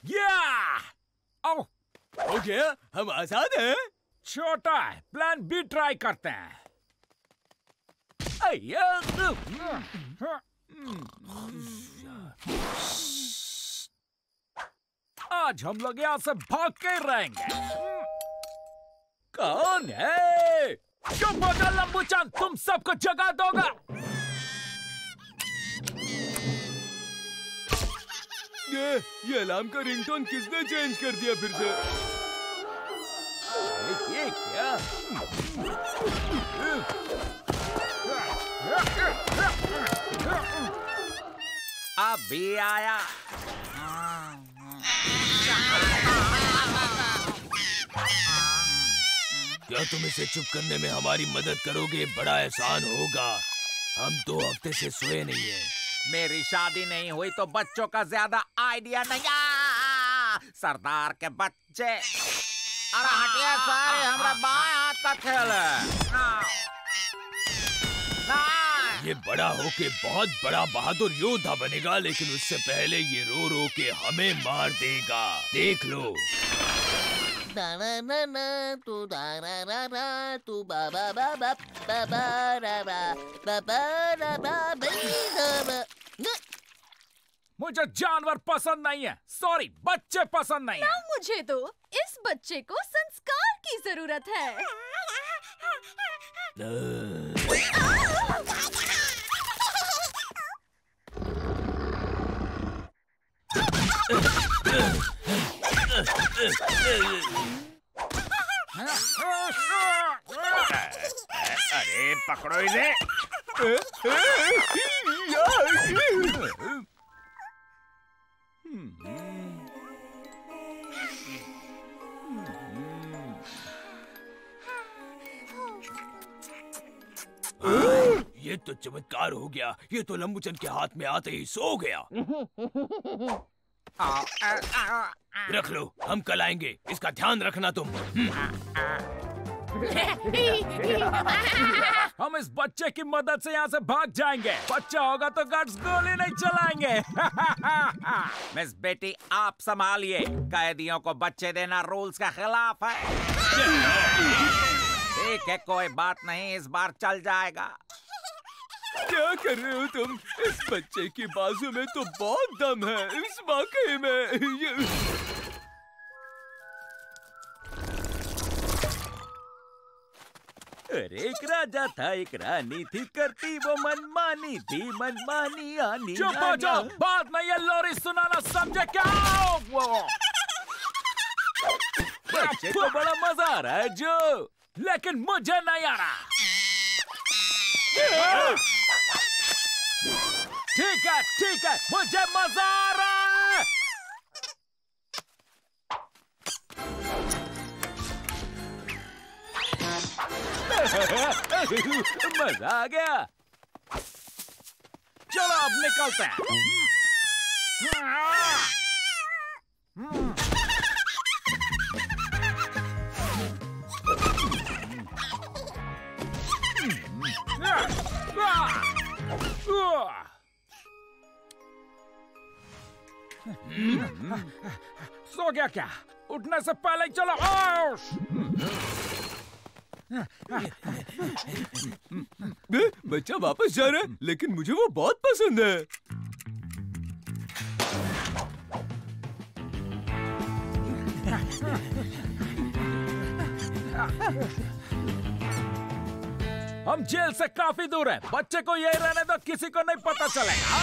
ओ गया, हम आजाद हैं। छोटा है, प्लान बी ट्राई करते हैं। आज हम लोग यहाँ से भाग के रहेंगे। कौन है? चुप हो जा लंबूचान, तुम सबको जगा दोगा। ये अलार्म का रिंगटोन किसने चेंज कर दिया फिर से? ये क्या? अभी आया। क्या तुम इसे चुप करने में हमारी मदद करोगे? बड़ा एहसान होगा। हम 2 हफ्ते से सोए नहीं हैं। मेरी शादी नहीं हुई तो बच्चों का ज्यादा आइडिया नहीं। सरदार के बच्चे। अरे हटिए सारे, हमारा बाएं हाथ का खेल है। ये बड़ा होके बहुत बड़ा बहादुर योद्धा बनेगा, लेकिन उससे पहले ये रो रो के हमें मार देगा। देख लो। तू तू बाबा बाबा बाबा बाबा बाबा। मुझे जानवर पसंद नहीं है। सॉरी, बच्चे पसंद नहीं है। ना, मुझे तो इस बच्चे को संस्कार की जरूरत है। अरे पकड़ो इसे। ये तो चमत्कार हो गया। ये तो लंबूचन के हाथ में आते ही सो गया। रख लो, हम कल आएंगे। इसका ध्यान रखना तुम। हम इस बच्चे की मदद से यहाँ से भाग जाएंगे। बच्चा होगा तो गार्ड्स गोली नहीं चलाएंगे। मिस बेटी, आप संभालिए। कैदियों को बच्चे देना रूल्स का खिलाफ है। ठीक है, कोई बात नहीं, इस बार चल जाएगा। क्या कर रहे हो तुम? इस बच्चे की बाजू में तो बहुत दम है। इस वाकई में अरे एक राजा था, एक रानी थी, करती वो मनमानी थी, मनमानी आनी। चुप हो जाओ, बाद में ये लोरी सुनाना समझे क्या? बच्चे को बड़ा मजा आ रहा है जो, लेकिन मुझे नहीं आ रहा। ठीक है, मुझे मजा आ रहा है। मजा आ गया। चलो अब निकलते हैं। सो गया क्या? उठने से पहले ही चलो। बच्चा वापस जा रहा है, लेकिन मुझे वो बहुत पसंद है। हम जेल से काफी दूर हैं। बच्चे को यही रहने दो, किसी को नहीं पता चलेगा।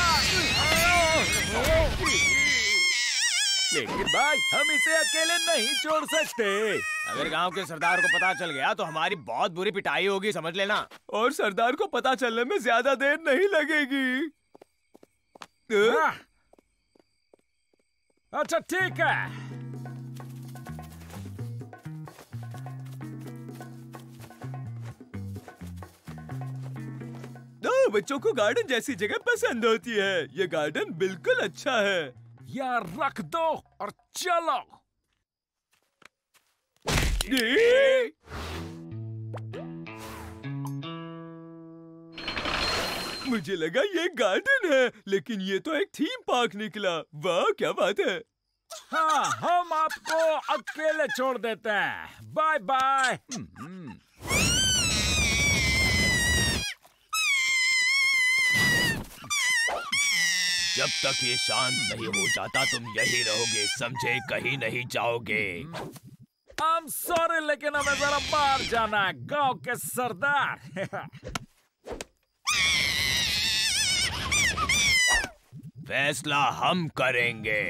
लेकिन भाई, हम इसे अकेले नहीं छोड़ सकते। अगर गांव के सरदार को पता चल गया तो हमारी बहुत बुरी पिटाई होगी, समझ लेना। और सरदार को पता चलने में ज्यादा देर नहीं लगेगी। अच्छा ठीक है। दो बच्चों को गार्डन जैसी जगह पसंद होती है। ये गार्डन बिल्कुल अच्छा है। यार रख दो और चलो। मुझे लगा ये गार्डन है, लेकिन ये तो एक थीम पार्क निकला। वाह क्या बात है। हाँ, हम आपको अकेले छोड़ देते हैं। Bye bye. जब तक ये शांत नहीं हो जाता तुम यही रहोगे, समझे? कहीं नहीं जाओगे। I'm sorry, लेकिन हमें जरा बाहर जाना है, गांव के सरदार। फैसला हम करेंगे।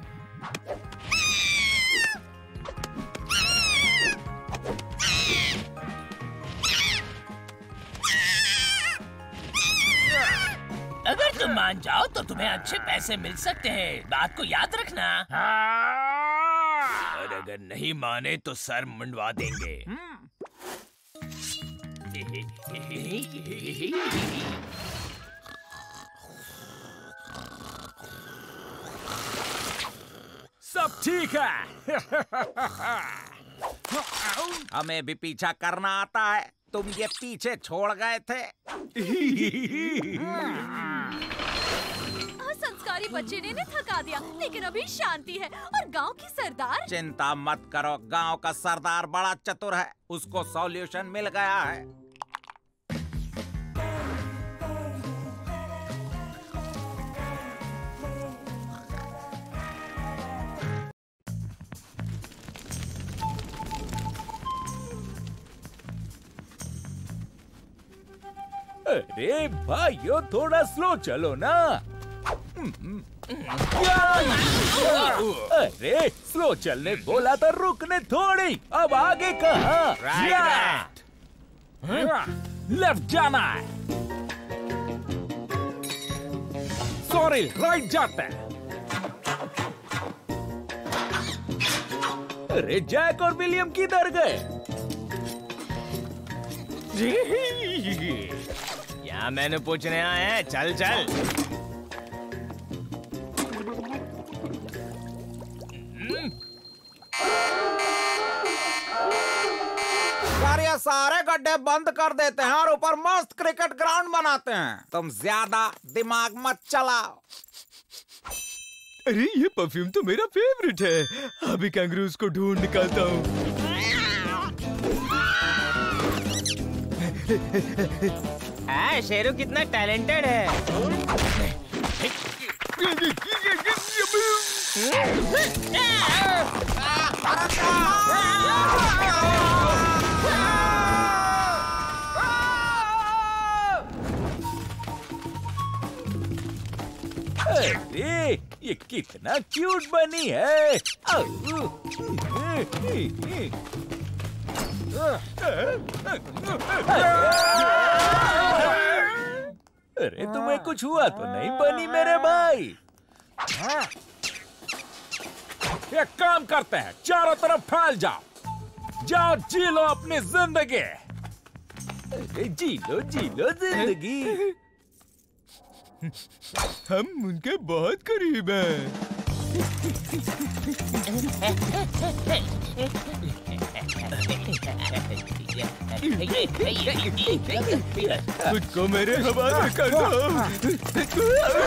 अगर तुम मान जाओ तो तुम्हें अच्छे पैसे मिल सकते हैं, बात को याद रखना। और अगर नहीं माने तो सर मुंडवा देंगे। सब ठीक है। हमें भी पीछा करना आता है, तुम ये पीछे छोड़ गए थे। संस्कारी बच्चे ने थका दिया, लेकिन अभी शांति है। और गांव की सरदार? चिंता मत करो, गांव का सरदार बड़ा चतुर है, उसको सॉल्यूशन मिल गया है। अरे भाइयों, थोड़ा स्लो चलो ना। अरे स्लो चलने बोला तो रुकने थोड़ी, अब आगे कहाँ? लेफ्ट जाना है। सॉरी, राइट जाते हैं। अरे जैक और विलियम किधर गए? क्या मैंने पूछने आया है? चल चल। यार, ये सारे गड्ढे बंद कर देते हैं और ऊपर मस्त क्रिकेट ग्राउंड बनाते हैं। तुम ज्यादा दिमाग मत चलाओ। अरे ये परफ्यूम तो मेरा फेवरेट है, अभी कैंगरूज को ढूंढ निकालता हूँ। शेरू कितना टैलेंटेड है। अरे ये कितना क्यूट बनी है। अरे तुम्हें कुछ हुआ तो नहीं बनी मेरे भाई? एक काम करते हैं, चारों तरफ फैल जाओ, जाओ जी लो अपनी जिंदगी। अरे जी लो जिंदगी। हम उनके बहुत करीब हैं। खुद को मेरे हवाले कर दो।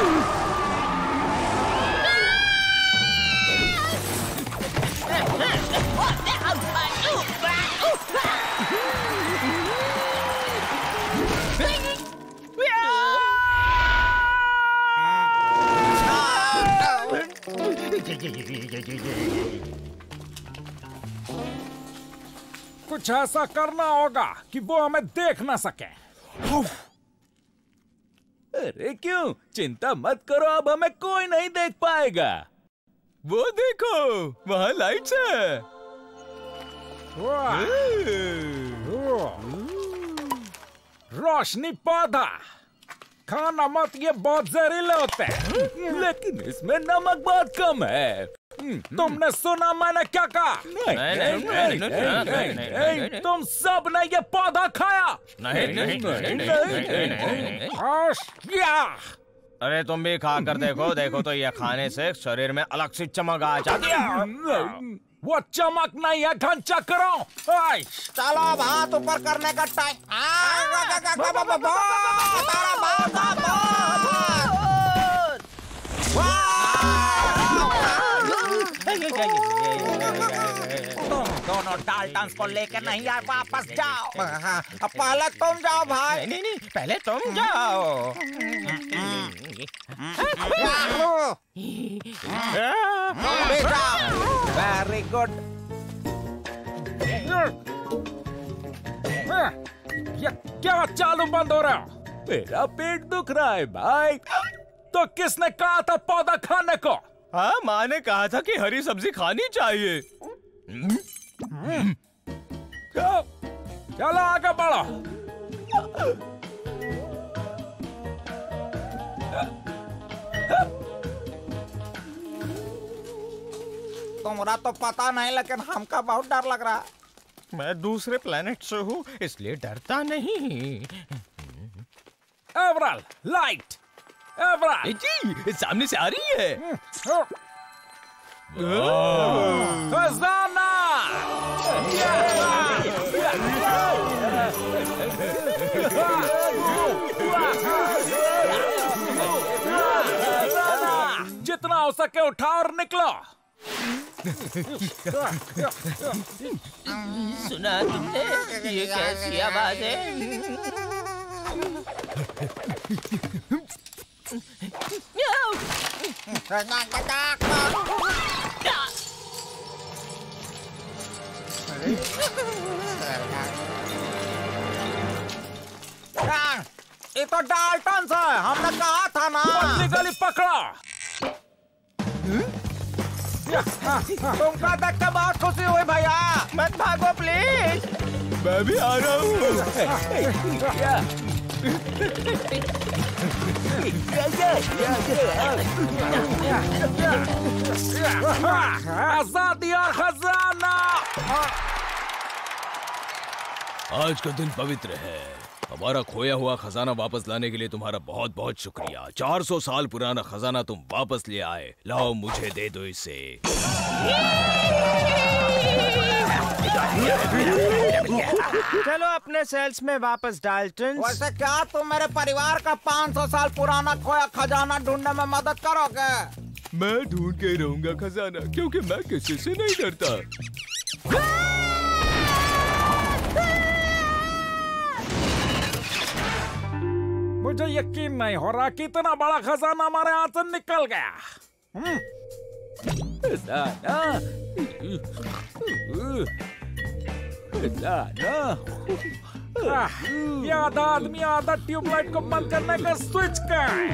कुछ ऐसा करना होगा कि वो हमें देख ना सके। अरे क्यों? चिंता मत करो, अब हमें कोई नहीं देख पाएगा। वो देखो, वहाँ लाइट्स है। रोशनी पौधा खाना मत, ये बहुत जहरीले होते हैं। लेकिन इसमें नमक बहुत कम है। तुमने सुना मैंने क्या कहा? नहीं। तुम सब ने ये पौधा खाया? अरे तुम भी खा कर देखो, देखो तो ये खाने से शरीर में अलग सी चमक आ जाती है। वो चमक नहीं है, ढांचा करो। चलो अब हाथ ऊपर करने का टाइम। तुम दोनों डाल्टन्स को लेकर नहीं आए, वापस जाओ। पहले तुम जाओ भाई। नहीं नहीं, पहले तुम जाओ। Very good. ये क्या चालू बंद हो रहा? मेरा पेट दुख रहा है भाई। तो किसने कहा था पौधा खाने को? हाँ, माँ ने कहा था कि हरी सब्जी खानी चाहिए। चलो आगे बढ़ो। तुम्हारा तो पता नहीं, लेकिन हमका बहुत डर लग रहा है। मैं दूसरे प्लेनेट से हूँ, इसलिए डरता नहीं। एवरल, लाइट। एवरल जी, सामने से आ रही है। खजाना। जितना हो सके उठाओ और निकलो। सुना तुमने? ये कैसी आवाज है? ये तो डाल्टन है, हमने कहा था ना। गली पकड़ो। तुमका देख के बहुत खुशी हुई भैया। मत भागो प्लीज। मैं भी आ रहा हूँ। आजादी और खजाना। आज का दिन पवित्र है। हमारा खोया हुआ खजाना वापस लाने के लिए तुम्हारा बहुत बहुत शुक्रिया। 400 साल पुराना खजाना तुम वापस ले आए। लाओ, मुझे दे दो इसे। चलो अपने सेल्स में वापस डाल्टन। वैसे क्या तुम मेरे परिवार का 500 साल पुराना खोया खजाना ढूंढने में मदद करोगे? मैं ढूंढ के रहूंगा खजाना, क्योंकि मैं किसी से नहीं डरता। मुझे यकीन नहीं हो रहा कि इतना बड़ा खजाना हमारे हाथ से निकल गया। ये आधा आदमी आधा ट्यूबलाइट को बंद करने का स्विच का है।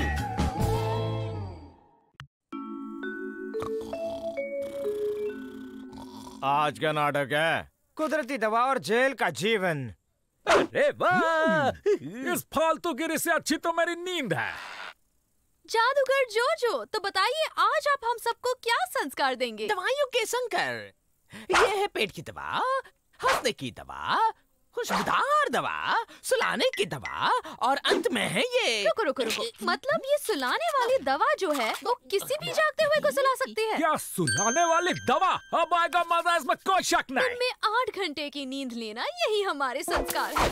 आज का नाटक है कुदरती दवा और जेल का जीवन। अरे वाह! इस फालतूगिरी से अच्छी तो मेरी नींद है। जादूगर जोजो, तो बताइए आज आप हम सबको क्या संस्कार देंगे? दवाइयों के संकर। ये है पेट की दवा, हंसने की दवा, खुशबूदार दवा, सुलाने की दवा, और अंत में है ये। रुको रुको रुको, मतलब ये सुलाने वाली दवा जो है वो किसी भी जागते हुए को सुला सकती है? क्या सुलाने वाली दवा? अब आएगा मजा, इसमें कोई शक नहीं। दिन में 8 घंटे की नींद लेना, यही हमारे संस्कार है।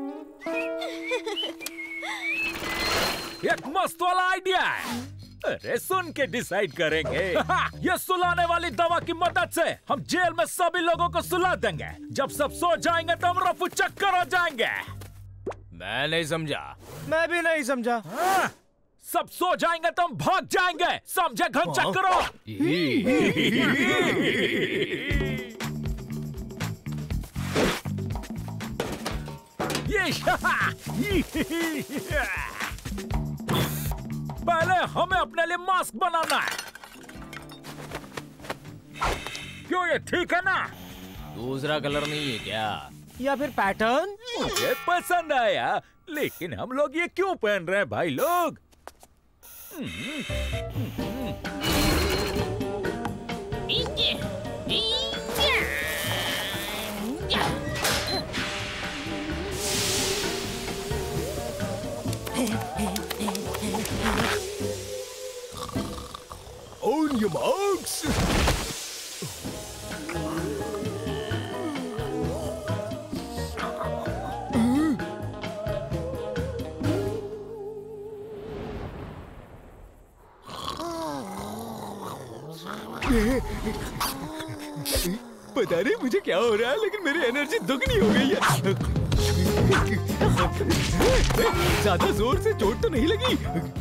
एक मस्त वाला आइडिया है। अरे सुन के डिसाइड करेंगे। ये सुलाने वाली दवा की मदद से हम जेल में सभी लोगों को सुला देंगे। जब सब सो जाएंगे तो हम रफू चक्कर हो जाएंगे। मैं नहीं समझा। मैं भी नहीं समझा। सब सो जाएंगे तो हम भाग जाएंगे, समझे? घन चक्करों। पहले हमें अपने लिए मास्क बनाना है। क्यों, ये ठीक है ना? दूसरा कलर नहीं है क्या? या फिर पैटर्न? मुझे पसंद आया, लेकिन हम लोग ये क्यों पहन रहे हैं भाई लोग? On your marks. पता नहीं मुझे क्या हो रहा है, लेकिन मेरी एनर्जी दुगनी हो गई है। ज्यादा जोर से चोट तो नहीं लगी?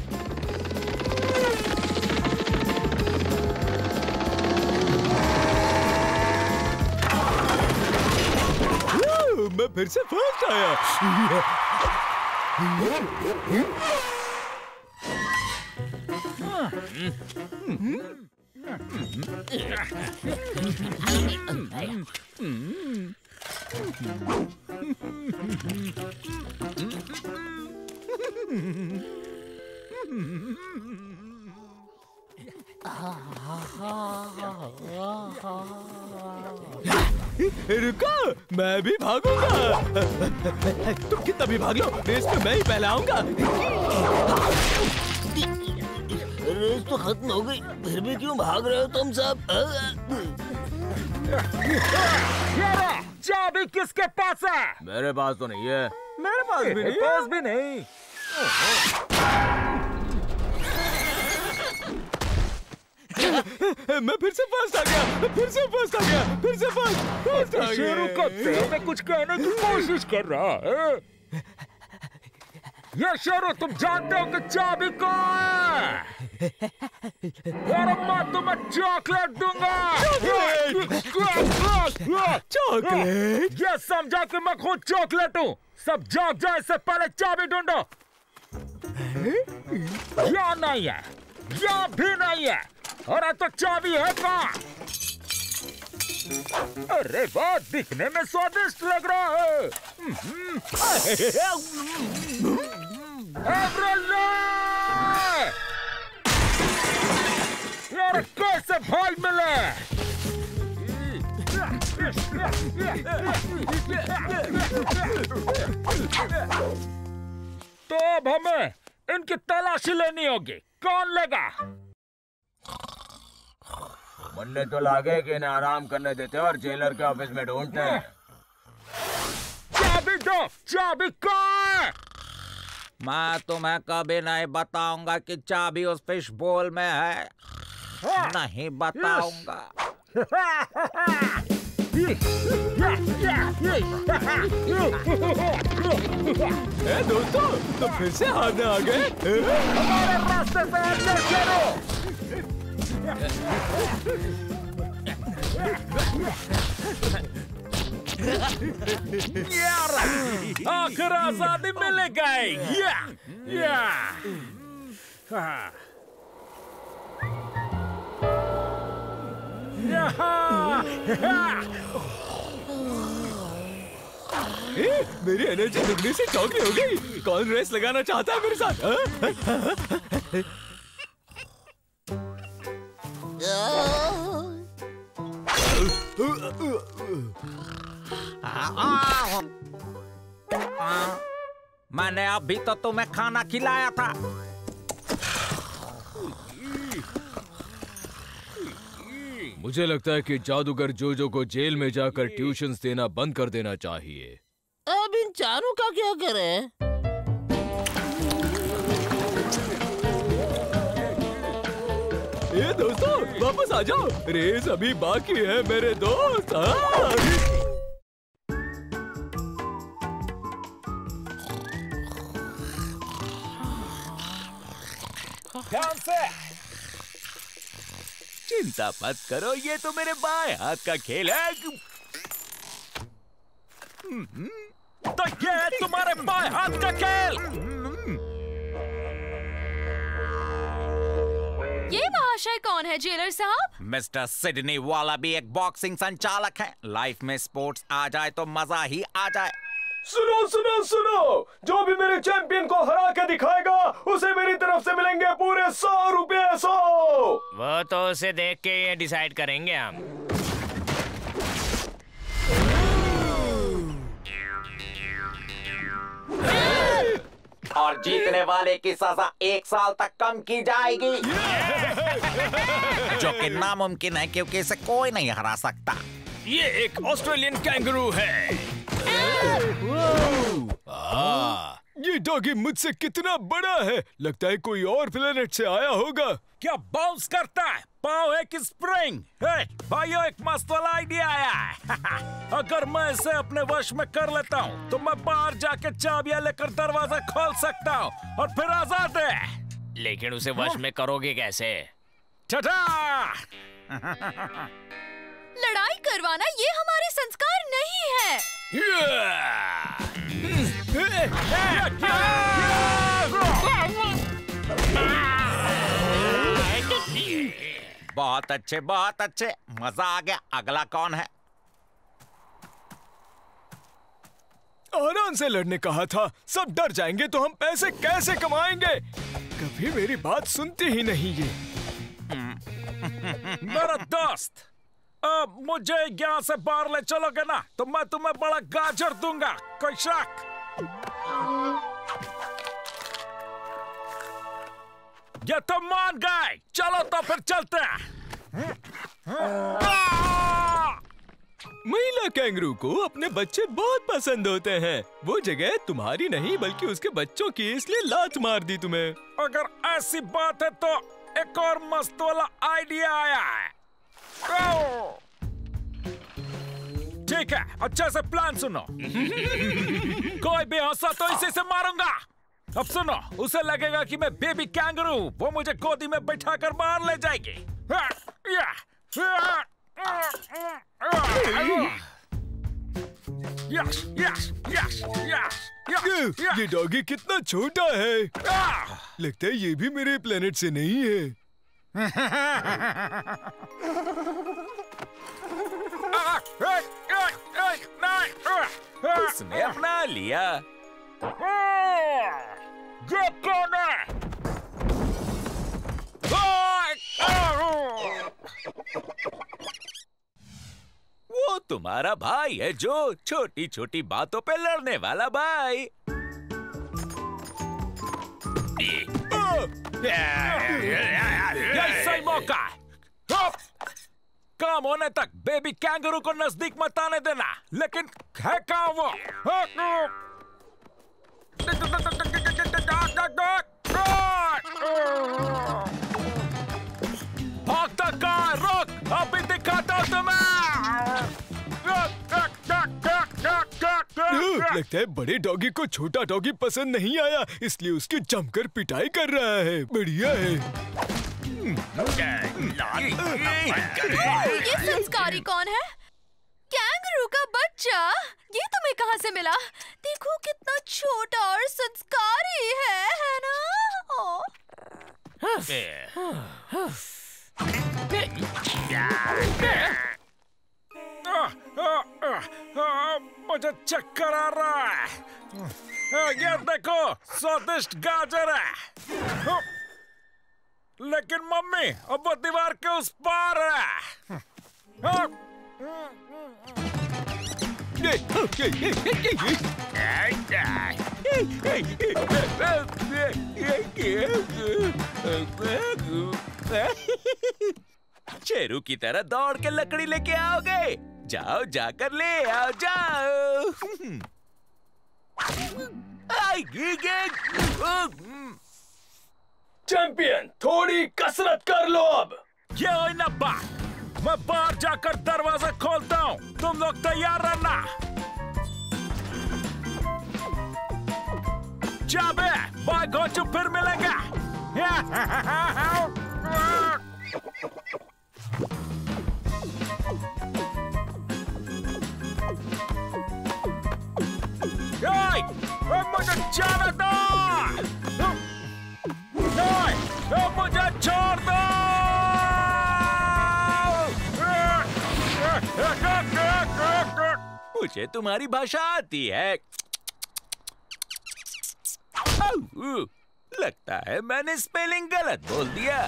मैं फिर से फर्स्ट आया। रुको, मैं भी भागूंगा। तुम कितना भी भाग लो, रेस में मैं ही पहला आऊंगा। रेस तो खत्म हो गई, फिर भी क्यों भाग रहे हो तुम सब? चाबी किसके पास है? मेरे पास तो नहीं है। मेरे पास भी नहीं। पास भी नहीं। मैं फिर से फर्स्ट आ गया, फिर से फर्स्ट आ गया, फिर से फर्स्ट आ गया। शेरू कब से मैं कुछ कहने की कोशिश कर रहा है। ये शेरू, तुम जानते हो कि चाबी कहाँ है? और मैं तुम्हें चॉकलेट दूंगा। चॉकलेट? ये समझा कि मैं खुद चॉकलेट हूँ। सब जाग जाए इससे पहले चाबी ढूंढो। या नहीं है, या भी नहीं है। अरे तो चाबी है कहाँ? अरे वाह, दिखने में स्वादिष्ट लग रहा है। यार कैसे भाई मिले? तो अब हमें इनकी तलाशी लेनी होगी। कौन लेगा? मुन्ने तो लागे कि इन्हें आराम करने देते और जेलर के ऑफिस में ढूंढते हैं। चाबी दो, चाबी कहाँ है? मैं तुम्हें कभी नहीं बताऊंगा कि चाबी उस फिश बोल में है। नहीं बताऊंगा। दोस्तों, तो फिर से हारने आ गए। हमारे रास्ते से हटो शेरू। आखिर आजादी मिल गई। मेरी एनर्जी दुगनी से चौकी हो गई। कौन रेस लगाना चाहता है मेरे साथ? मैंने अभी तो तुम्हें खाना खिलाया था। मुझे लगता है कि जादूगर जोजो को जेल में जाकर ट्यूशन्स देना बंद कर देना चाहिए। अब इन चारों का क्या करें? ये दोस्तों, वापस आ जाओ। रेस अभी बाकी है मेरे दोस्त। ध्यान से। चिंता मत करो, ये तो मेरे बाएं हाथ का खेल है। तो ये है तुम्हारे बाएं हाथ का खेल। ये महाशय कौन है जेलर साहब? मिस्टर सिडनी वाला भी एक बॉक्सिंग संचालक है। लाइफ में स्पोर्ट्स आ जाए तो मजा ही आ जाए। सुनो सुनो सुनो, जो भी मेरे चैंपियन को हरा के दिखाएगा उसे मेरी तरफ से मिलेंगे पूरे 100 रुपए। 100। वो तो उसे देख के ये डिसाइड करेंगे हम। और जीतने वाले की सजा 1 साल तक कम की जाएगी। जो कि नामुमकिन है क्योंकि इसे कोई नहीं हरा सकता। ये एक ऑस्ट्रेलियन कैंगरू है। ये डॉगी मुझसे कितना बड़ा है, लगता है कोई और प्लेनेट से आया होगा। क्या बाउंस करता है? पाँव है कि स्प्रिंग? भाइयों, एक मस्त वाला आइडिया आया है। अगर मैं इसे अपने वश में कर लेता हूँ तो मैं बाहर जाके चाबियां लेकर दरवाजा खोल सकता हूँ और फिर आजाद है। लेकिन उसे वश में करोगे कैसे? टाटा! लड़ाई करवाना ये हमारे संस्कार नहीं है। बहुत अच्छे, बहुत अच्छे, मजा आ गया। अगला कौन है? आराम से लड़ने कहा था, सब डर जाएंगे तो हम पैसे कैसे कमाएंगे? कभी मेरी बात सुनती ही नहीं ये। मेरा दोस्त, अब मुझे यहाँ से बाहर ले चलोगे ना तो मैं तुम्हें बड़ा गाजर दूंगा, कोई शक? ये तो मान गए, चलो तो फिर चलते हैं। महिला कैंगरू को अपने बच्चे बहुत पसंद होते हैं। वो जगह तुम्हारी नहीं बल्कि उसके बच्चों की, इसलिए लात मार दी तुम्हें। अगर ऐसी बात है तो एक और मस्त वाला आइडिया आया है। ठीक है, अच्छे से प्लान सुनो। कोई भी हंसा तो इसी से मारूंगा। अब सुनो, उसे लगेगा कि मैं बेबी कैंगरू, वो मुझे गोदी में बैठाकर बाहर ले जाएगी। Yes yes yes yes. ये डॉगी कितना छोटा है, लगता है ये भी मेरे प्लेनेट से नहीं है। उसने अपना लिया। ये कौन है? वो तुम्हारा भाई है जो छोटी छोटी बातों पे लड़ने वाला भाई। यही सही मौका है। काम होने तक बेबी कैंगरू को नजदीक मत आने देना। लेकिन है कहाँ वो? भागता कहाँ? रुक, अभी दिखाता हूँ तुम्हें। लगता है बड़े डॉगी को छोटा डॉगी पसंद नहीं आया, इसलिए उसकी जमकर पिटाई कर रहा है। बढ़िया है। ये संस्कारी कौन है? कैंगरू का बच्चा? ये तुम्हें कहाँ से मिला? देखो कितना छोटा और संस्कारी है ना? मुझे चक्कर आ रहा है। ये देखो, स्वादिष्ट गाजर है। लेकिन मम्मी, अब वो दीवार के उस पार है। शेरू की तरह दौड़ के लकड़ी लेके आओगे? जाओ, जाकर ले आओ, जाओ। चैंपियन, थोड़ी कसरत कर लो अब। ये हो ना बात। मैं बाहर जाकर दरवाजा खोलता हूँ, तुम लोग तैयार रहना। जाबे, बाय गोचू फिर मिलेगा। मुझे जाने दो। मुझे छोड़ दो। मुझे तुम्हारी भाषा आती है। लगता है मैंने स्पेलिंग गलत बोल दिया।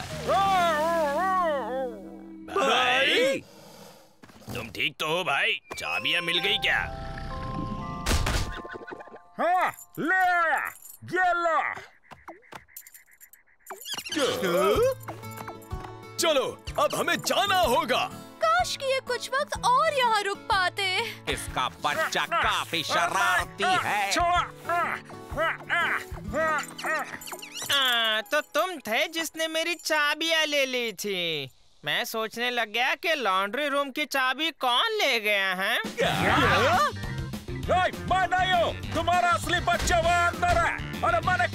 भाई, तुम ठीक तो हो भाई? चाबियां मिल गई क्या? हाँ, ले आया। ये लो। चलो, अब हमें जाना होगा। काश कि ये कुछ वक्त और यहाँ रुक पाते। इसका बच्चा काफी शरारती है। छोड़ो। तो तुम थे जिसने मेरी चाबियां ले ली थी। मैं सोचने लग गया कि लॉन्ड्री रूम की चाबी कौन ले गया है। मैं नहीं हूँ, तुम्हारा असली बच्चा वहाँ अंदर है। अरे मैंने